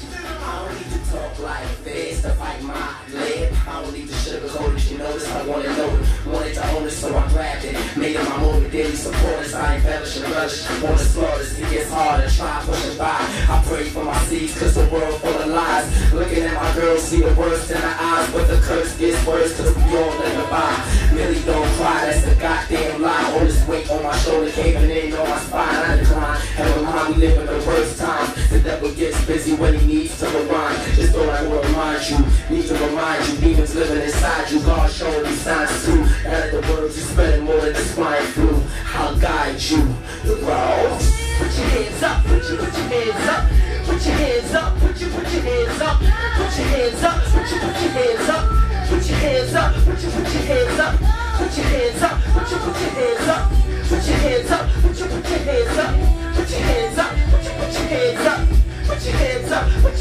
I don't need to talk like this to fight my lip. I don't need to sugarcoat it, you notice I wanna know it. Wanted to own it, so I grabbed it. Made it my moment, daily supporters. I embellish and relish. Wanna slaughter this, it gets harder. Try pushing by. I pray for my seeds, cause the world full of lies. Looking at my girl, see the worst in her eyes. But the curse gets worse, cause we all live by. Millie don't cry, that's the goddamn lie. All this weight on my shoulder, caving in on my spine. I decline, and remind we live in the worst time. The devil gets busy when he needs to rewind. Just thought I would remind you, need to remind you, demons living inside you. God showing me signs too. Now that the words you're spreading more than the swine flu, I'll guide you. The road. Put your hands up, put your hands up, put your hands up, put your hands up, put your hands up, put your hands up, put your hands up, put your hands up, put your hands up, put your hands up, put your hands up, put your hands up, put your hands up, put your hands up, put your hands up, put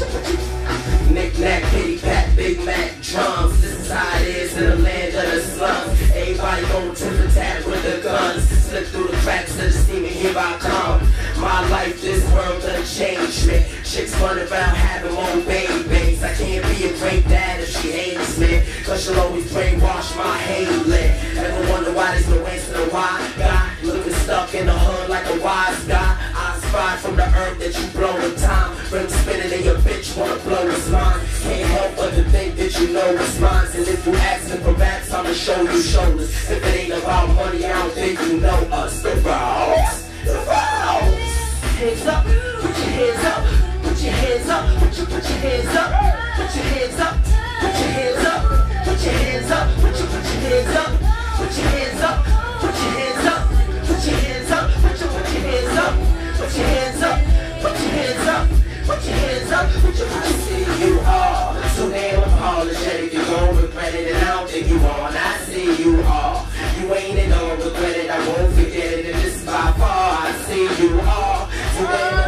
your knick-knack, kitty-pat, Big Mac drums. This is how it is in the land of the slums. Everybody going to the tap with the guns. Slip through the cracks of the steam and here I come. My life, this world done changed me. Chicks run around having more babies. I can't be a great dad if she hates me, cause she'll always brainwash my Haley. Ever wonder why there's no answer to why? Guy looking stuck in the hood like a wise guy. I spy from the earth that you blow in time. Rim spinning and your bitch wanna blow his mind. Can't help but to think that you know it's mine. And if you asking for raps, I'ma show you shoulders. If it ain't about money, I don't think you know us. The Rouse, the Rouse. Hands up, put your hands up, put your hands up, put your hands up, put your hands up, put your hands up, put your hands up, put your hands up, put your hands up, put your hands up, put your hands up, put your hands up, put your hands up, put your hands up, put your hands up, put your hands up. I see you all, so damn apologetic. You gon' regret it, and I don't think you want. I see you all, you ain't and don't regret it. I won't forget it, and this is by far. I see you all. You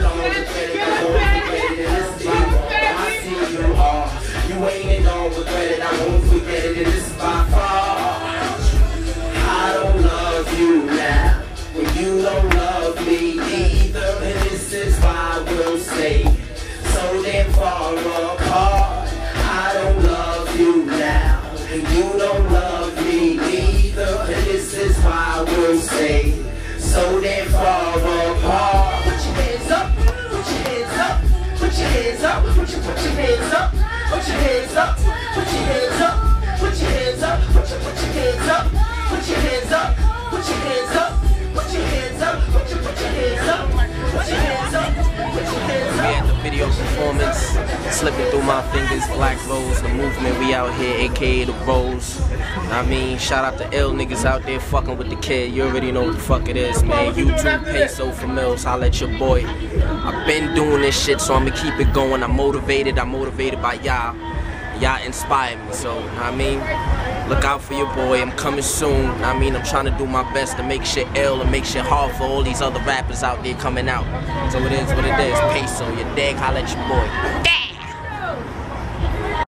ain't and don't regret it, I won't forget it, and this is by far. I don't love you now, and you don't love me either, and this is why we'll stay so damn far apart. I don't love you now, and you don't love me either, and this is why we'll stay so damn far apart. Put your hands up, put your hands up, put your hands up, put your hands up, put your hands up, put your hands up, put your hands up, put your hands up, put your hands up, put your hands up, put your hands up, put your hands up, put your hands up, put your hands up. We had the video performance, slipping through my fingers, Black Rose, the movement, we out here, aka the Rose. I mean, shout out to ill niggas out there fucking with the kid. You already know what the fuck it is, man. YouTube, Peso for Mills, holla at your boy. I've been doing this shit, so I'ma keep it going. I'm motivated by y'all. Y'all inspire me, so, I mean, look out for your boy. I'm coming soon. I mean, I'm trying to do my best to make shit ill and make shit hard for all these other rappers out there coming out. So it is what it is. Peso, you dig? Holla at your boy.